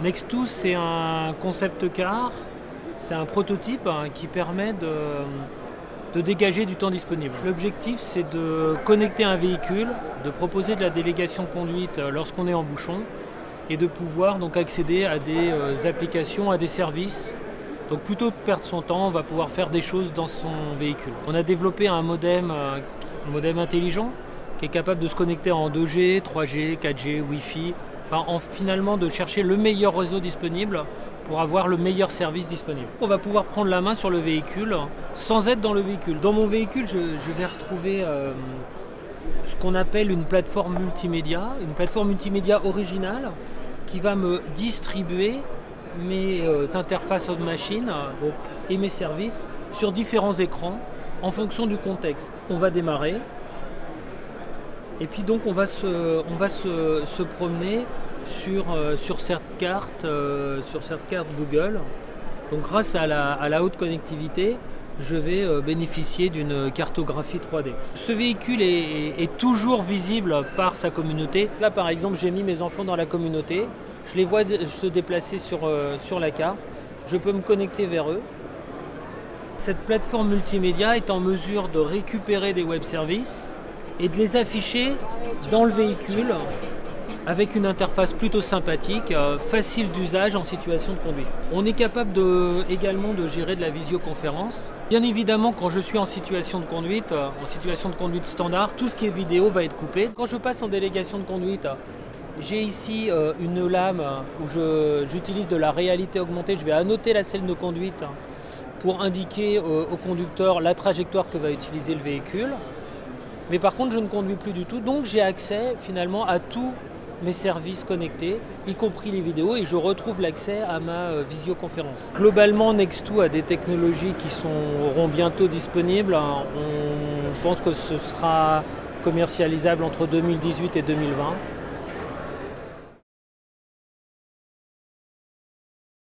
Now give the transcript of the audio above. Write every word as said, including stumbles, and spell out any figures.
Next two, c'est un concept car, c'est un prototype hein, qui permet de, de dégager du temps disponible. L'objectif, c'est de connecter un véhicule, de proposer de la délégation de conduite lorsqu'on est en bouchon et de pouvoir donc accéder à des euh, applications, à des services. Donc plutôt que de perdre son temps, on va pouvoir faire des choses dans son véhicule. On a développé un modem, euh, un modem intelligent qui est capable de se connecter en deux G, trois G, quatre G, Wi-Fi, enfin en finalement de chercher le meilleur réseau disponible pour avoir le meilleur service disponible. On va pouvoir prendre la main sur le véhicule sans être dans le véhicule. Dans mon véhicule, je, je vais retrouver euh, ce qu'on appelle une plateforme multimédia, une plateforme multimédia originale qui va me distribuer mes euh, interfaces on-machine donc, et mes services sur différents écrans en fonction du contexte. On va démarrer et puis donc on va se, on va se, se promener sur, euh, sur cette carte, euh, sur cette carte Google. Donc grâce à la, à la haute connectivité, je vais euh, bénéficier d'une cartographie trois D. Ce véhicule est, est, est toujours visible par sa communauté. Là par exemple, j'ai mis mes enfants dans la communauté. Je les vois se déplacer sur, euh, sur la carte, je peux me connecter vers eux. Cette plateforme multimédia est en mesure de récupérer des web services et de les afficher dans le véhicule avec une interface plutôt sympathique, euh, facile d'usage en situation de conduite. On est capable de, également de gérer de la visioconférence. Bien évidemment, quand je suis en situation de conduite, euh, en situation de conduite standard, tout ce qui est vidéo va être coupé. Quand je passe en délégation de conduite, j'ai ici euh, une lame où j'utilise de la réalité augmentée. Je vais annoter la scène de conduite pour indiquer euh, au conducteur la trajectoire que va utiliser le véhicule. Mais par contre, je ne conduis plus du tout. Donc j'ai accès finalement à tous mes services connectés, y compris les vidéos, et je retrouve l'accès à ma euh, visioconférence. Globalement, Next two a des technologies qui seront bientôt disponibles. On pense que ce sera commercialisable entre deux mille dix-huit et deux mille vingt.